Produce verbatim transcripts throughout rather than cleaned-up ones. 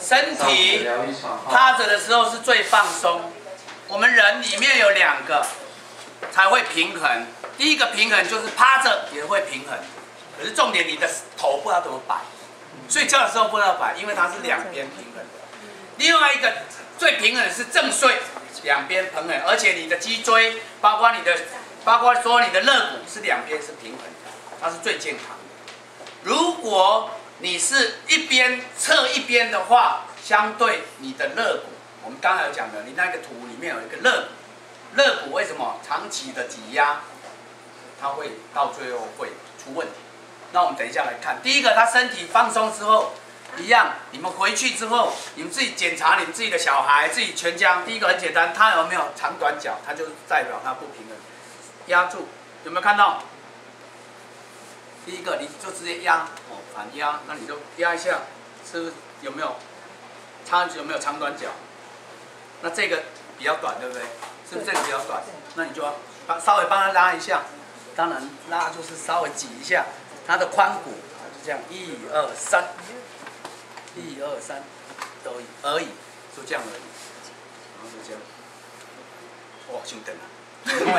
身体趴着的时候是最放松。我们人里面有两个才会平衡，第一个平衡就是趴着也会平衡，可是重点你的头不知道怎么摆，睡觉的时候不知道摆，因为它是两边平衡的。另外一个最平衡的是正睡，两边平衡，而且你的脊椎，包括你的，包括说你的肋骨是两边是平衡的，它是最健康的。如果你是一边侧一边的话，相对你的肋骨，我们刚才有讲的，你那个图里面有一个肋骨，肋骨为什么长期的挤压，它会到最后会出问题？那我们等一下来看，第一个，他身体放松之后，一样，你们回去之后，你们自己检查你们自己的小孩，自己全家。第一个很简单，他有没有长短脚，它就代表他不平衡。压住，有没有看到？第一个，你就直接压，哦，反压，那你就压一下，是不是有没有差有没有长短脚？那这个比较短，对不对？是不是这个比较短？那你就要帮稍微帮他拉一下，当然拉就是稍微挤一下他的髋骨，就这样，一二三，一二三，都而已，就这样而已，然后就这样，哇，就等了。不会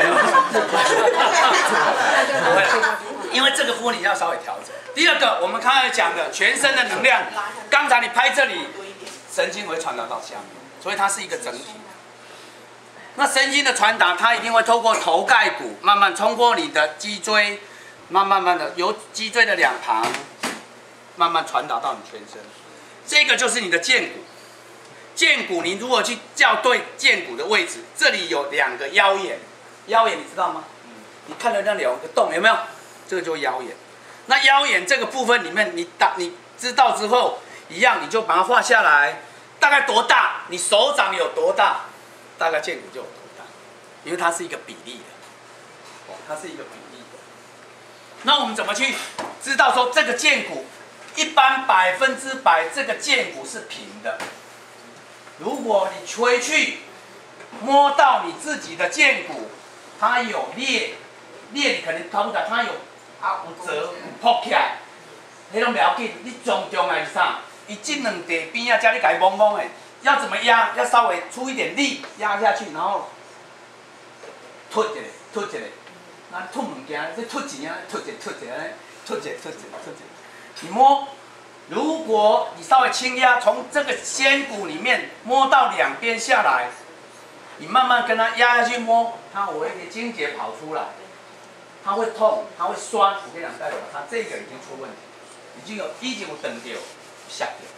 了，因为这个呼你要稍微调整。第二个，我们刚才讲的全身的能量，刚才你拍这里，神经会传达到下面，所以它是一个整体。那神经的传达，它一定会透过头盖骨，慢慢通过你的脊椎，慢慢慢的由脊椎的两旁，慢慢传达到你全身。这个就是你的剑骨。剑骨，你如果去校对剑骨的位置，这里有两个腰眼。腰眼你知道吗？嗯、你看到那里有个洞，有没有？这个就是腰眼。那腰眼这个部分里面，你打你知道之后，一样你就把它画下来，大概多大？你手掌有多大？大概剑骨就有多大，因为它是一个比例的，哦，它是一个比例的。那我们怎么去知道说这个剑骨？一般百分之百这个剑骨是平的。如果你回去摸到你自己的剑骨，它有裂，裂你可能看不到，它有啊有折有破起来，迄种不要紧。你重重的是啥？伊这两地边啊，叫你改摸摸的，要怎么压？要稍微出一点力压下去，然后突一下，突一下，那吐物件，这吐钱啊，突一下，突一下，突一下，突一下，突一下，你摸。如果你稍微轻压，从这个仙骨里面摸到两边下来，你慢慢跟它压下去摸，它会有一些筋结跑出来，它会痛，它会酸。我跟你讲，代表它这个已经出问题，已经有已经有断掉、下掉。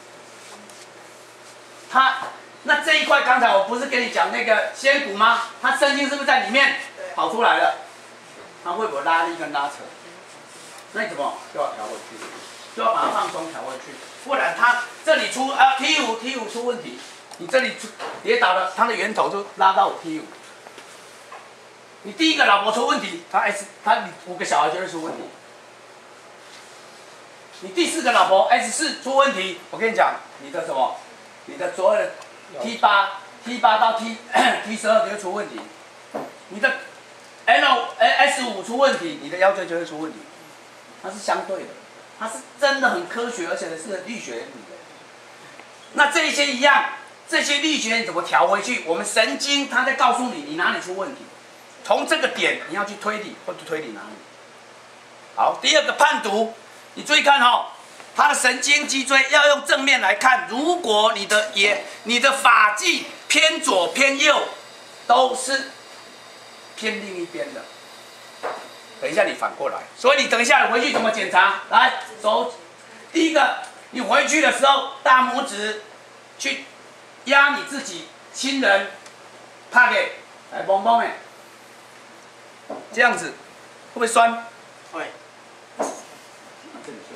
它那这一块，刚才我不是跟你讲那个仙骨吗？它神经是不是在里面跑出来了？它会不会拉力跟拉扯？那你怎么就要调回去？就要把它放松调回去，不然它这里出啊 T 五 T 五出问题，你这里跌倒了，它的源头就拉到 T 五。你第一个老婆出问题，他 S 他五个小孩就会出问题。你第四个老婆 S 四出问题，我跟你讲，你的什么，你的所有的 T 八 T 八到 T T 十二就会出问题。你的 L S 五出问题，你的腰椎就会出问题，它是相对的。它是真的很科学，而且是力学原理的。那这些一样，这些力学你怎么调回去？我们神经它在告诉你，你哪里出问题，从这个点你要去推理，或者推理哪里。好，第二个判读，你注意看哦，它的神经脊椎要用正面来看。如果你的眼、你的发际偏左偏右，都是偏另一边的。等一下，你反过来，所以你等一下回去怎么检查？来，手，第一个，你回去的时候，大拇指去压你自己亲人，拍给来蹦蹦哎，这样子会不会酸？会。那这里就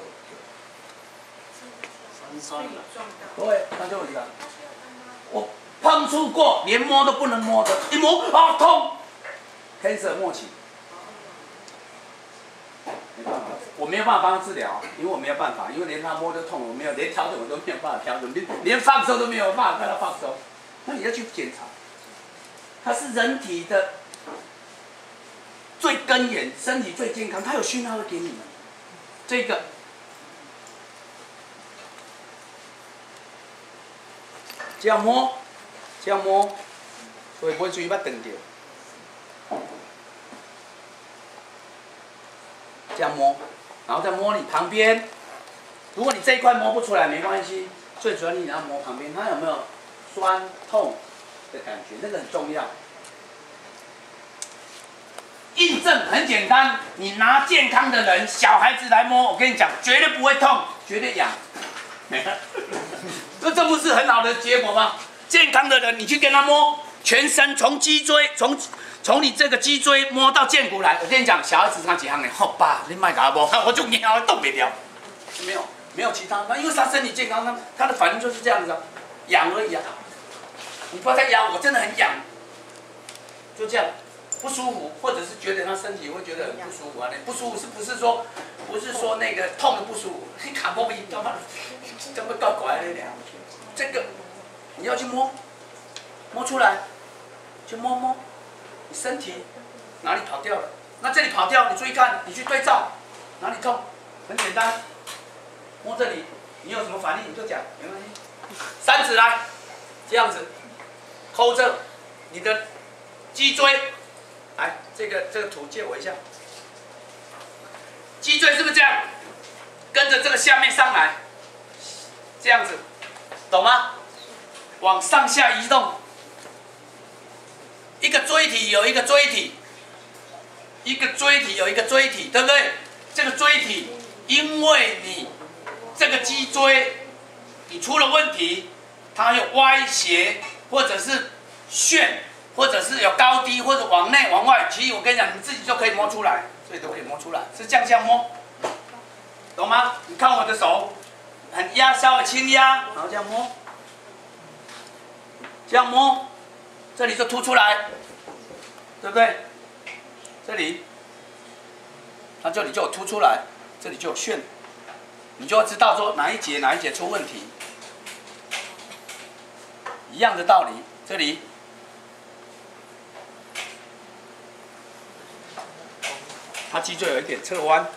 酸酸的。对，那就这样。我碰触过，连摸都不能摸的，一摸啊痛，黑色默契。没办法，我没有办法帮他治疗，因为我没有办法，因为连他摸都痛，我没有连调整我都没有办法调整，连连放松都没有办法让他放松。那你要去检查，它是人体的最根源，身体最健康，它有讯号会给你们。这个这样摸，这样摸，所以不会注意把蹬掉。这样摸，然后再摸你旁边。如果你这一块摸不出来没关系，最主要你要摸旁边，它有没有酸痛的感觉，那个很重要。印证很简单，你拿健康的人、小孩子来摸，我跟你讲，绝对不会痛，绝对痒。没了，这这不是很好的结果吗？健康的人，你去跟他摸全身，从脊椎，从从你这个脊椎摸到剑骨来。我跟你讲，小孩子他几行呢？好爸，你卖给他摸，我就咬，动不了。没有，没有其他，那因为他身体健康，他他的反应就是这样子啊，痒而已啊。你不要再咬，我真的很痒，就这样。不舒服，或者是觉得他身体会觉得很不舒服啊？不舒服是不是说，不是说那个痛的不舒服？你卡波比干嘛？这么搞怪的了？这个你要去摸，摸出来，去摸摸，你身体哪里跑掉了？那这里跑掉，你注意看，你去对照，哪里痛？很简单，摸这里，你有什么反应你就讲，没关系。三指来，这样子，抠着你的脊椎。来，这个这个图借我一下。脊椎是不是这样？跟着这个下面上来，这样子，懂吗？往上下移动。一个椎体有一个椎体，一个椎体有一个椎体，对不对？这个椎体，因为你这个脊椎你出了问题，它有歪斜或者是旋。或者是有高低，或者往内往外，其实我跟你讲，你自己就可以摸出来，所以都可以摸出来，是这样这样摸，懂吗？你看我的手，很压，稍微轻压，然后这样摸，这样摸，这里就凸出来，对不对？这里，它这里就有凸出来，这里就有旋，你就要知道说哪一节哪一节出问题，一样的道理，这里。它脊椎有一点侧弯，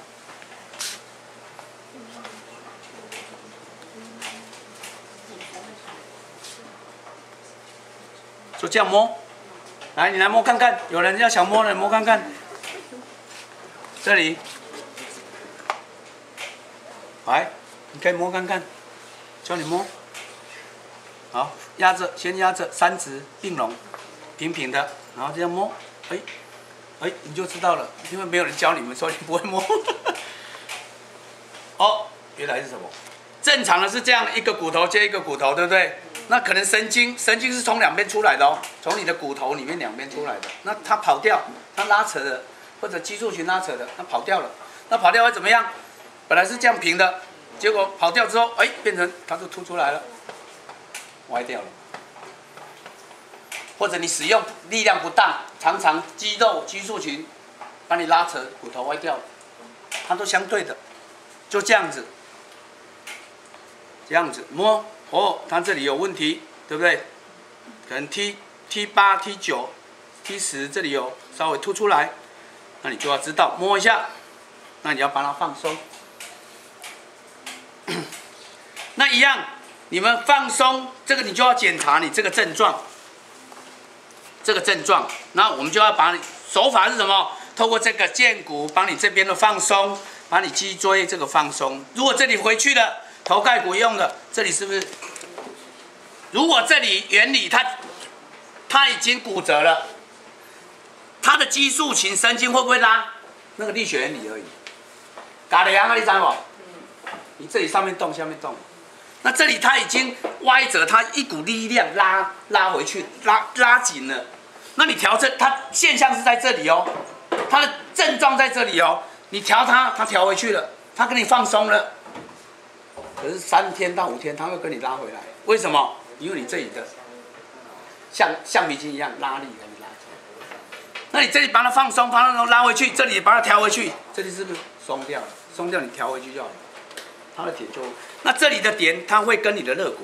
就这样摸。来，你来摸看看，有人要想摸的摸看看。这里，来，你可以摸看看，教你摸。好，压着，先压着，三指并拢，平平的，然后这样摸，哎。哎，你就知道了，因为没有人教你们，所以你不会摸。哦，原来是什么？正常的是这样，一个骨头接一个骨头，对不对？那可能神经，神经是从两边出来的哦，从你的骨头里面两边出来的。那它跑掉，它拉扯的，或者激素群拉扯的，它跑掉了。那跑掉会怎么样？本来是这样平的，结果跑掉之后，哎，变成它就凸出来了，歪掉了。或者你使用力量不当，常常肌肉激素群把你拉扯，骨头歪掉了，它都相对的，就这样子，这样子摸，哦，它这里有问题，对不对？可能 T T 八 T 九 T 十这里有稍微凸出来，那你就要知道摸一下，那你要把它放松。那一样，你们放松，这个你就要检查你这个症状。这个症状，那我们就要把你手法是什么？透过这个剑骨，把你这边的放松，把你脊椎这个放松。如果这里回去了，头盖骨用的，这里是不是？如果这里原理它它已经骨折了，它的激素型神经会不会拉？那个力学原理而已。嘎的呀，你知不？你这里上面动，下面动。那这里它已经歪折，它一股力量拉拉回去，拉拉紧了。那你调这，它现象是在这里哦，它的症状在这里哦。你调它，它调回去了，它给你放松了。可是三天到五天，它会跟你拉回来。为什么？因为你这里的像橡皮筋一样拉力给你拉起来。那你这里把它放松，把它拉回去，这里把它调回去，这里是不是松掉了？松掉你调回去就好了。它的点就，那这里的点，它会跟你的肋骨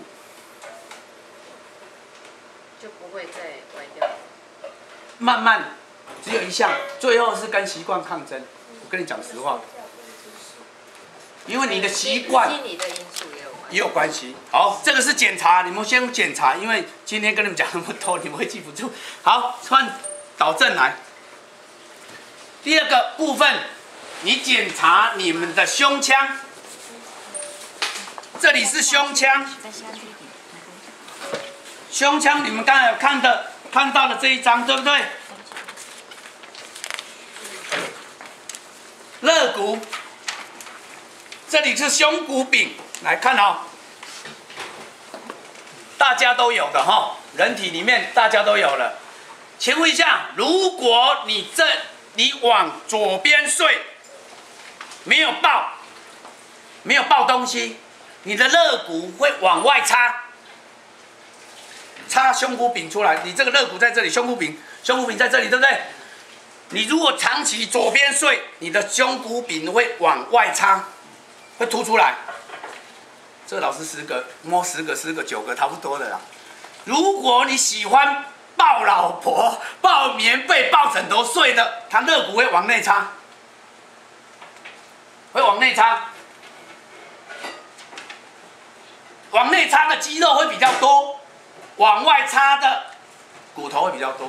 就不会再歪掉。 慢慢，只有一项，最后是跟习惯抗争。我跟你讲实话，因为你的习惯， 心理的因素也有关。 也有关系。好，这个是检查，你们先检查，因为今天跟你们讲那么多，你们会记不住。好，换导正来。第二个部分，你检查你们的胸腔，这里是胸腔，胸腔你们刚才有看的看到的这一张，对不对？肋骨，这里是胸骨柄，来看哦，大家都有的哈，人体里面大家都有了。请问一下，如果你这你往左边睡，没有抱，没有抱东西，你的肋骨会往外插，插胸骨柄出来。你这个肋骨在这里，胸骨柄，胸骨柄在这里，对不对？你如果长期左边睡，你的胸骨柄会往外插，会凸出来。这老师十个摸十个十个九个差不多的啦。如果你喜欢抱老婆、抱棉被、抱枕头睡的，他肋骨会往内插，会往内插，往内插的肌肉会比较多，往外插的骨头会比较多。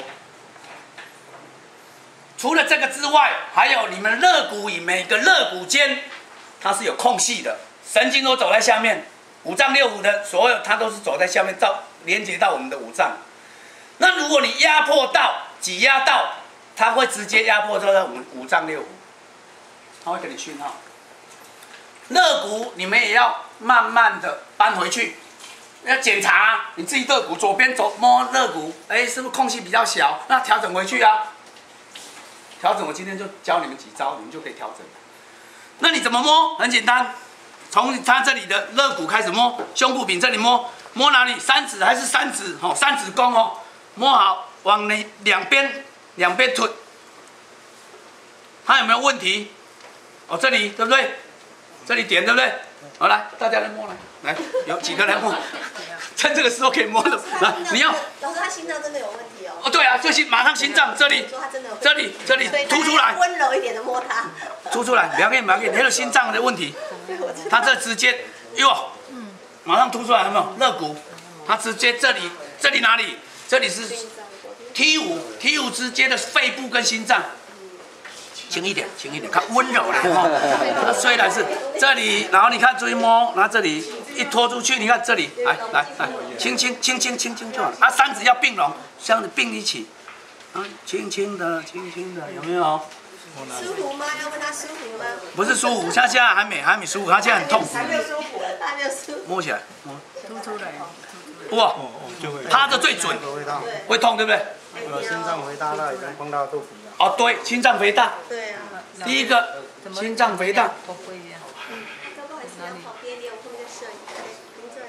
除了这个之外，还有你们肋骨与每个肋骨间，它是有空隙的，神经都走在下面，五脏六腑的所有它都是走在下面，到连接到我们的五脏。那如果你压迫到、挤压到，它会直接压迫到我们五脏六腑，它会给你讯号。肋骨你们也要慢慢的搬回去，要检查你自己肋骨左边走摸肋骨，哎，是不是空隙比较小？那调整回去啊。调整，我今天就教你们几招，你们就可以调整。那你怎么摸？很简单，从它这里的肋骨开始摸，胸部柄这里摸，摸哪里？三指还是三指？哦，三指弓哦，摸好，往你两边两边推，它有没有问题？哦，这里对不对？这里点对不对？好，来，大家来摸来，来，有几个来摸？趁这个时候可以摸的，来，你要。 老师，他心脏真的有问题哦。 哦，对啊，就是马上心脏这里，这里这里凸出来， 温柔一点的摸它， 凸出来，不要给你，不要给你，还有心脏的问题，它这直接，哟，马上凸出来，有没有？肋骨，它直接这里，这里哪里？这里是 T 五 T 五直接的肺部跟心脏。轻一点，轻一点，看温柔的哈。虽然是这里，然后你看注意摸，然后这里一拖出去，你看这里，来来来，轻轻轻轻轻轻就好。啊，三指要并拢，这样子并一起，啊，轻轻的，轻轻的，有没有？ 舒服吗？要问他舒服吗？ 不是舒服，他现在还没还没舒服，他现在很痛。 还没有舒服，还没有舒服。 摸起来，摸。 凸出来。 哇，趴的最准，会痛对不对？ 我心脏肥大了，已经碰到肚皮了。 哦，对，心脏肥大。 对啊。 第一个，心脏肥大。 不好意思，要跑偏点，我碰个摄影，您坐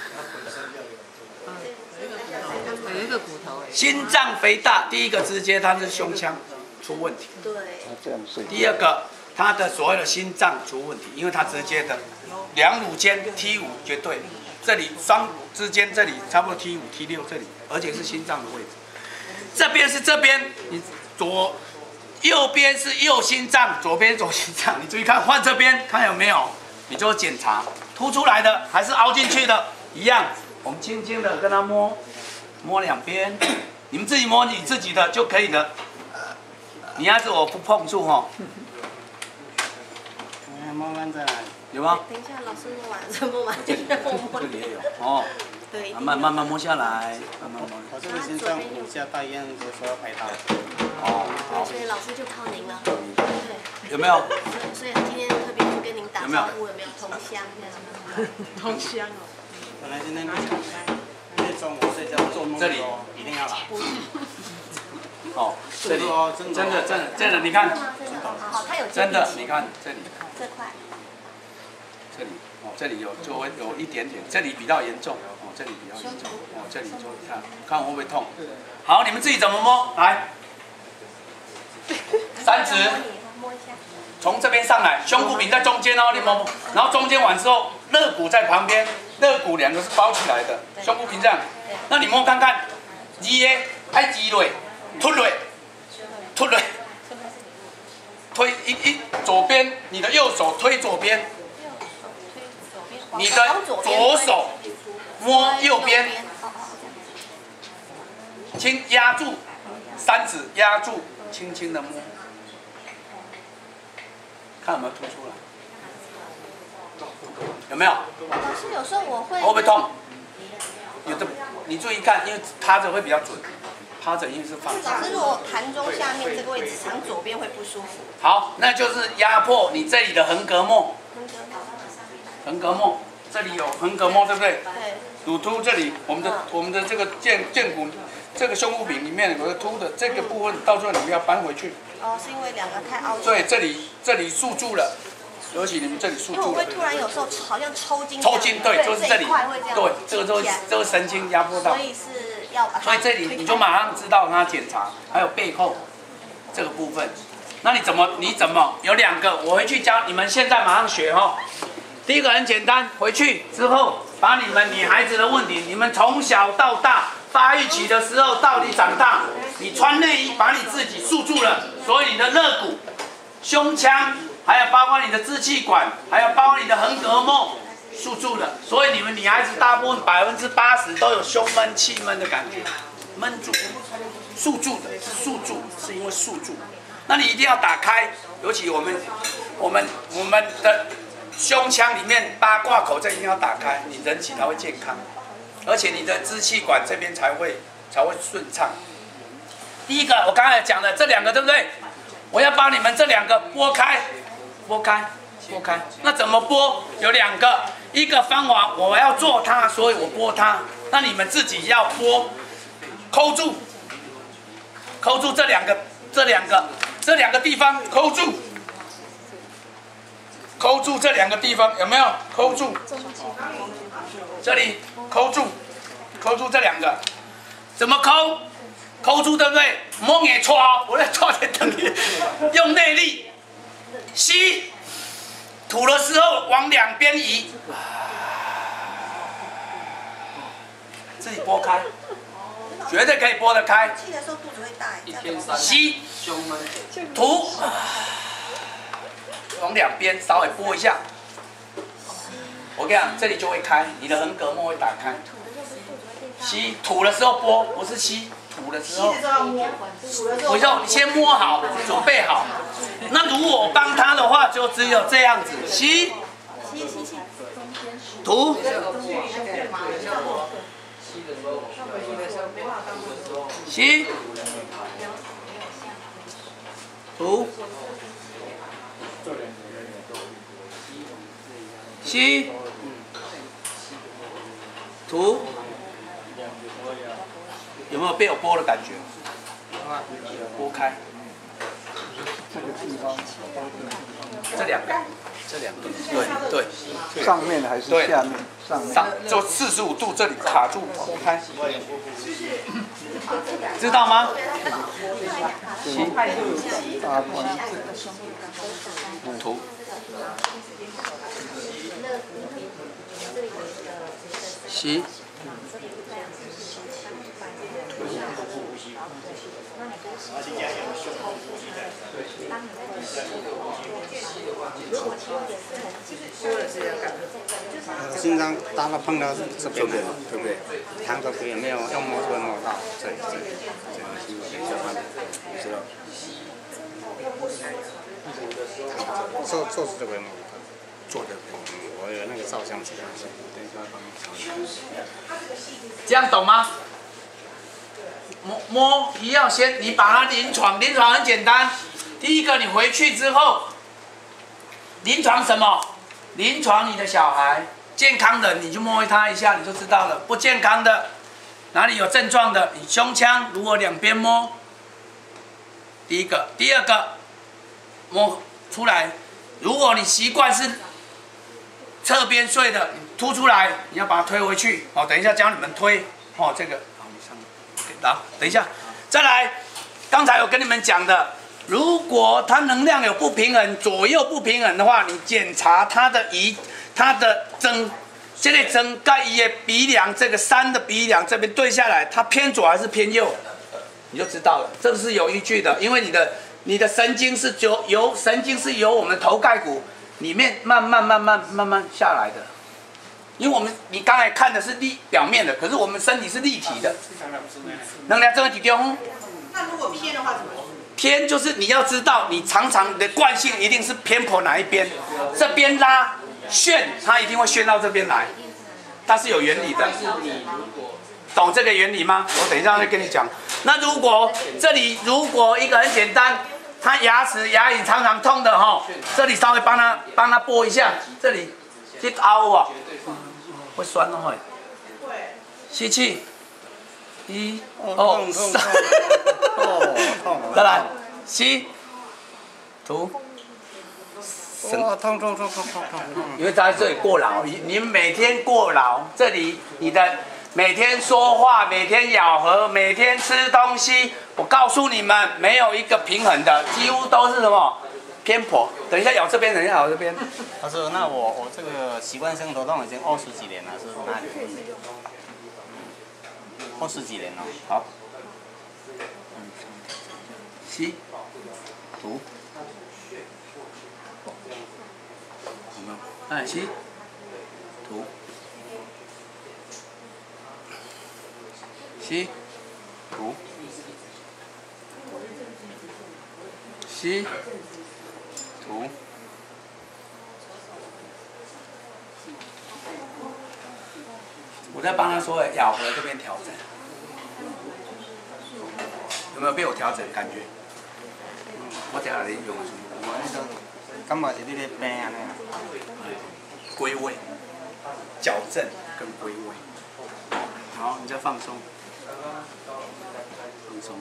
着。 有一个骨头。 心脏肥大，第一个直接它是胸腔出问题。 对。 第二个，它的所有的心脏出问题，因为它直接的两乳间 T 五绝对，这里双乳之间这里差不多 T 五 T 六这里，而且是心脏的位置。这边是这边，你左右边是右心脏，左边左心脏，你注意看，换这边看有没有，你就检查凸出来的还是凹进去的，一样，我们轻轻的跟它摸，摸两边，你们自己摸你自己的就可以了。你要是我不碰触哈， 哎，慢慢再来， 有吗？ 等一下，老师摸完，再摸完就让我摸。 这里也有哦。 对， 慢慢慢慢摸下来，慢慢摸。 我这个心脏骨下大医院就说要排刀。 哦，好。 所以老师就靠您了。对。 有没有？ 所以今天特别去跟您打招呼，有没有同乡这样？ 同乡哦。 本来今天不想来，因为中午睡觉做梦的时候一定要来。 哦，这里真的真的真的真的，你看， 好，他有真的，你看这里， 这块， 这里哦，这里有就会有一点点，这里比较严重哦，这里比较严重哦，这里就看看我会不会痛。好，你们自己怎么摸？来，三指，从这边上来，胸部柄在中间哦，你摸摸，然后中间完之后，肋骨在旁边，肋骨两个是包起来的，胸部柄这样，那你摸看看，二个爱挤落，推落，推落。推一一左边，你的右手推左边， 你的左手摸右边，轻压住，三指压住，轻轻的摸，看有没有凸出来，有没有？ 老师有时候我会。 会不会痛？有的，你注意看，因为趴着会比较准，趴着因为是放松。 老师，如果盘中下面这个位置常左边会不舒服。 好，那就是压迫你这里的横膈膜。横膈膜，这里有横膈膜，对不对？ 对。 乳突这里，我们的我们的这个剑剑骨，这个胸部柄里面有个凸的，这个部分到最后你们要搬回去。 哦，是因为两个太凹。 对，这里这里束住了，尤其你们这里束住了。 因为我会突然有时候好像抽筋。 抽筋，对，就是这里。 对， 这个都这个神经压迫到。 所以是要把它。 所以这里你就马上知道它检查，还有背后这个部分。那你怎么你怎么有两个？我回去教你们，现在马上学哈。第一个很简单，回去之后把你们女孩子的问题，你们从小到大发育期的时候到你长大，你穿内衣把你自己束住了，所以你的肋骨、胸腔，还有包括你的支气管，还有包括你的横膈膜束住了，所以你们女孩子大部分百分之八十都有胸闷、气闷的感觉，闷住、束住的，是束住，是因为束住。那你一定要打开，尤其我们我们我们的。胸腔里面八卦口这一定要打开，你人体才会健康，而且你的支气管这边才会才会顺畅。第一个我刚才讲的这两个对不对？我要把你们这两个拨开，拨开，拨开。那怎么拨？有两个，一个方法我要做它，所以我拨它。那你们自己要拨，扣住，扣住这两个，这两个，这两个地方扣住。扣住这两个地方有没有？扣住，这里扣住，扣住这两个，怎么扣？扣住对不对？摸眼戳，我在戳点等你，用内力吸，吐的时候往两边移，自己拨开，绝对可以拨得开。 气的时候肚子会大， 吸，吐。往两边稍微拨一下，我跟你讲，这里就会开，你的横膈膜会打开。吸吐的时候拨，不是吸吐的时候。我说你先摸好，准备好。那如果我帮他的话，就只有这样子，吸，吐，吸，吐。吸，吐，有没有被我拨的感觉？拨开，这两个，这两个，对对。 上面还是下面？上面。 上就四十五度，这里卡住，拨开，知道吗？吸，吐。吸， 经常当他碰到这边，对不对？他都可以没有要摸就会摸到，这里这里这里肌肉比较慢，你知道？做做是这边摸的，做的。我有那个照相机，等一下帮你。 这样懂吗？摸摸一样先，你把它临床，临床很简单。第一个，你回去之后，临床什么？临床你的小孩健康的，你就摸他一下，你就知道了。不健康的，哪里有症状的，你胸腔如果两边摸，第一个，第二个摸出来。如果你习惯是侧边睡的，你凸出来，你要把它推回去。好，等一下教你们推。哦，这个，好，你上，好，等一下，再来。刚才我跟你们讲的，如果它能量有不平衡，左右不平衡的话，你检查它的仪，它的针，这个针盖伊的鼻梁，这个山的鼻梁这边对下来，它偏左还是偏右，你就知道了。这个是有依据的，因为你的你的神经是由由神经是由我们头盖骨里面慢慢慢慢慢慢下来的。 因为我们你刚才看的是立表面的，可是我们身体是立体的。能量这个体中。 那如果偏的话怎么？ 偏就是你要知道，你常常的惯性一定是偏颇哪一边，这边拉旋，它一定会旋到这边来，它是有原理的。懂这个原理吗？我等一下会跟你讲。那如果这里如果一个很简单，他牙齿牙龈常常痛的哈，这里稍微帮他帮他拨一下，这里去凹哦，会酸哦会。吸气，一二三，再来吸，吐。 哦，痛痛痛痛痛痛！ 因为在这里过劳，你你每天过劳，这里你的。每天说话，每天咬合，每天吃东西，我告诉你们，没有一个平衡的，几乎都是什么偏颇。等一下咬这边，等一下咬这边。 他说：“那我我这个习惯性头痛已经二十几年了，是哪里？二十几年了。” 好。吸，吐。有没有？哎，吸，吐。吸，吐，吸，吐。我在帮他说咬合这边调整，有没有被我调整感觉？我等下你用什么？ 我那个感觉是你咧病啊那样。 归位，矫正跟归位。好，你再放松。放松。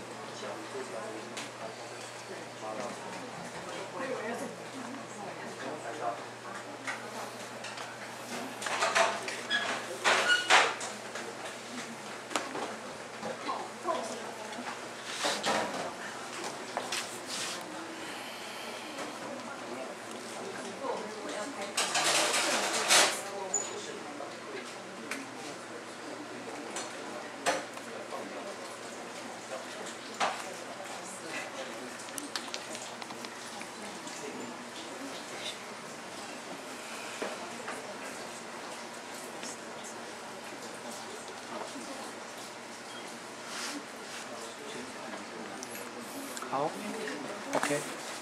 好 ，OK，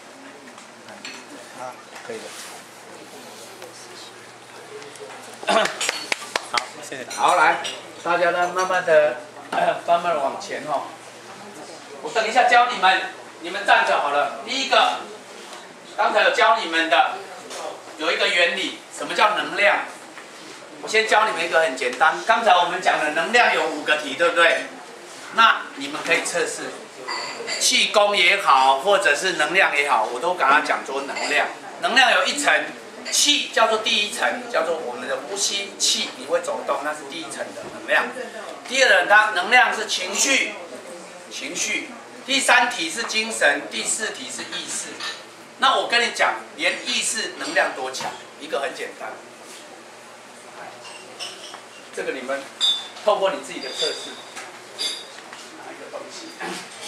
啊，可以的。 好，谢谢。 好，来，大家呢，慢慢的，呃，慢慢的往前哦。我等一下教你们，你们站着好了。第一个，刚才有教你们的，有一个原理，什么叫能量？我先教你们一个很简单。刚才我们讲的能量有五个题，对不对？那你们可以测试。气功也好，或者是能量也好，我都跟他讲说能量。能量有一层，气叫做第一层，叫做我们的呼吸气，你会走动，那是第一层的能量。第二层，它能量是情绪，情绪。第三题是精神，第四题是意识。那我跟你讲，连意识能量多强，一个很简单，这个你们透过你自己的测试，拿一个东西。